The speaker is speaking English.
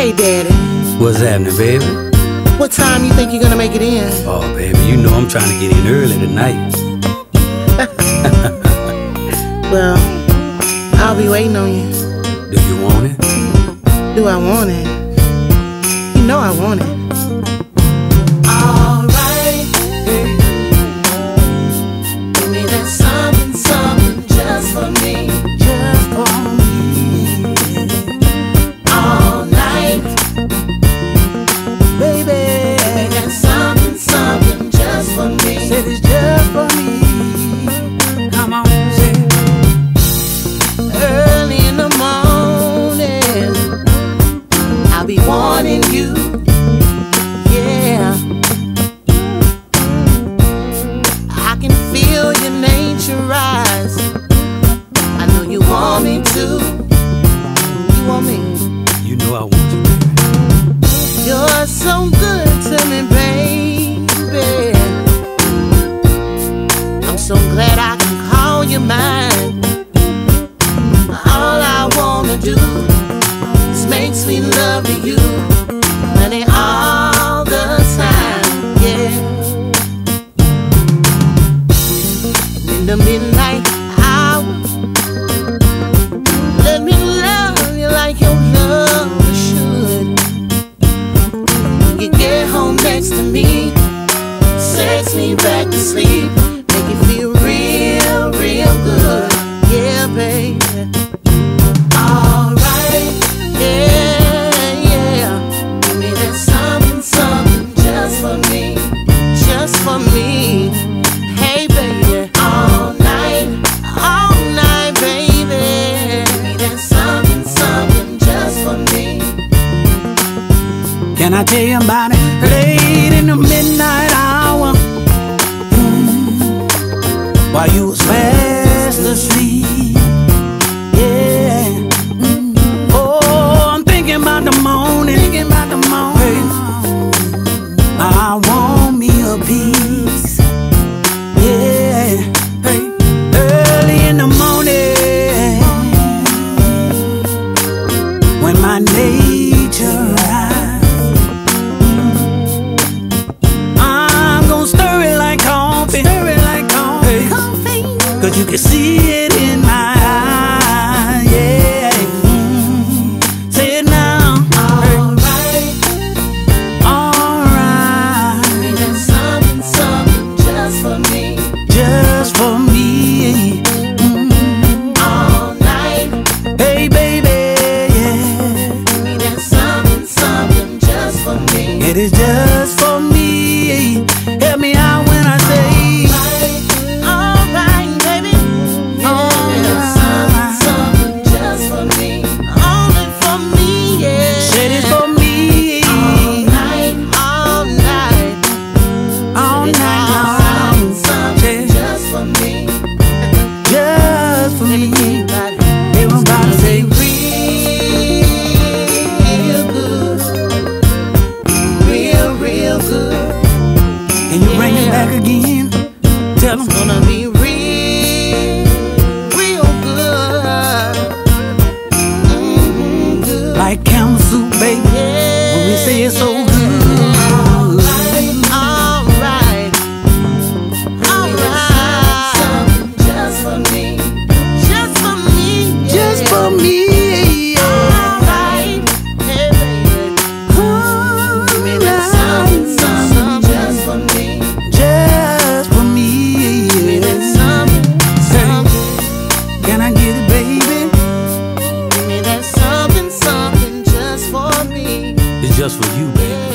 Hey, Daddy. What's happening, baby? What time you think you're gonna make it in? Oh, baby, you know I'm trying to get in early tonight. Well, I'll be waiting on you. Do you want it? Do I want it? You know I want it. Alright, give me that something just for me. Just for me. All night, Baby, give me that something just for me. said it's just for me. Come on, say it. Early in the morning, I'll be wanting you. Yeah, I can feel your nature rise. I know you want me to. You want me? You know I want you, baby. You're so good to me, baby. I'm so glad I can call you mine. All I wanna do is make sweet love to you, honey, all the time, yeah. In the midnight hour, let me love you like your love should. When you get home next to me, sex me back to sleep, make it feel real, real good, yeah, baby. Alright, Yeah, yeah, give me that something just for me. just for me. Hey, baby, All night, baby. give me that something just for me. Can I tell you about it? Late in the midnight hour, while you was fast asleep. Yeah. Oh, I'm thinking about the morning. Hey, I want me a piece. Yeah. Hey, early in the morning, when my nature rise, I'm gonna stir it like coffee. Hey, 'cause you can see it in my eye. Yeah. Say it now. Alright, Alright. give me that something just for me. Just for me. All night, Hey, baby, yeah. give me that something just for me. It is just for me. Help me out when I say, Alright, baby, Something just for me. only for me, yeah. said it's for me. All night, All night, All night long. something just for me. Just for me. everybody. Everybody say, Real good, real good. can you bring it back again? Tell them. Gonna be real good. Good. Like camel soup, baby. When we say it's so good. Alright, Something just for me. just for me, yeah. Just for me. Alright, hey, baby. Give me that something just for me. Just for me. Something, Can I get it, baby? give me that something just for me. It's just for you, baby.